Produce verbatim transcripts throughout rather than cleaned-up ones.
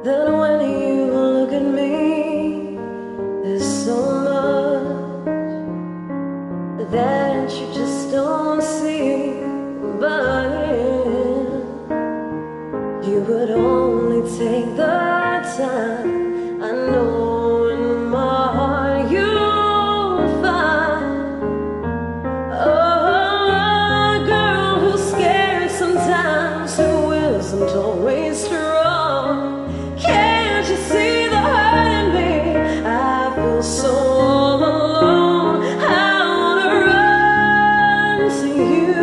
that when you look at me, there's so much that you just don't see. But you would only take the time. I know in my heart you'll find a girl who's scared sometimes, who isn't always strong. Can't you see the hurt in me? I feel so alone. I wanna run to you.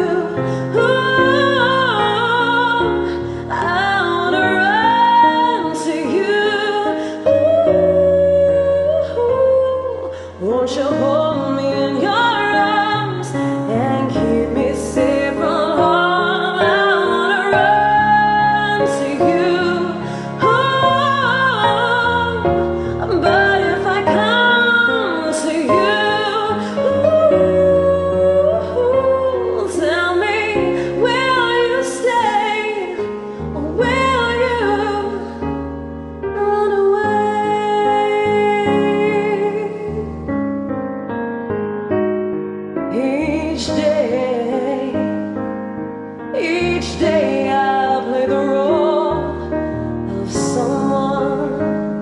Ooh, I wanna run to you. Ooh, won't you hold me in your arms and keep me safe from harm? I wanna run to you. Ooh, but if I come to you, ooh, tell me, will you stay or will you run away? Each day, each day I play the role of someone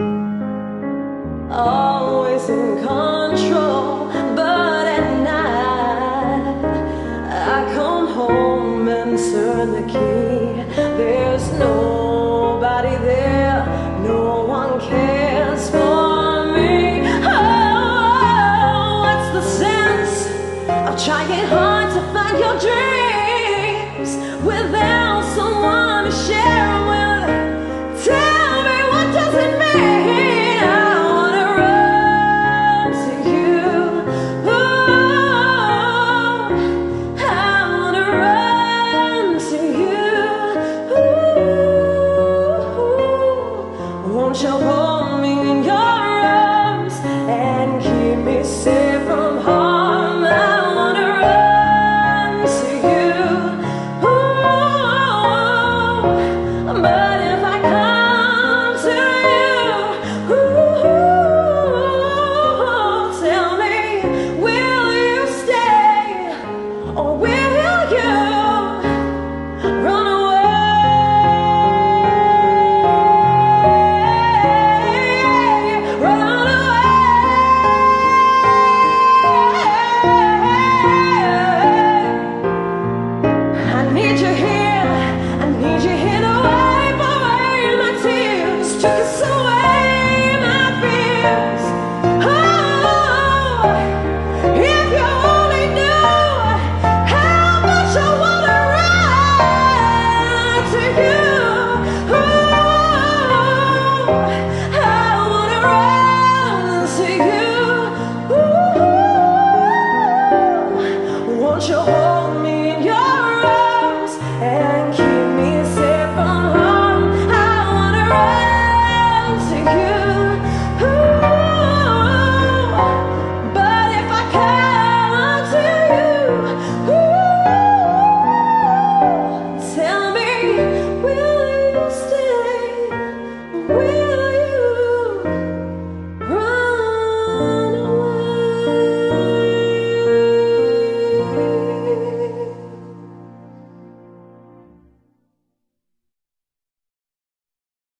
always in control. But at night I come home and turn the key. There's nobody there, no one cares for me. Oh, what's the sense of trying hard to find your dreams without someone to share them with? Tell me, what does it mean? I wanna run to you. Ooh, I wanna run to you. Ooh, won't you hold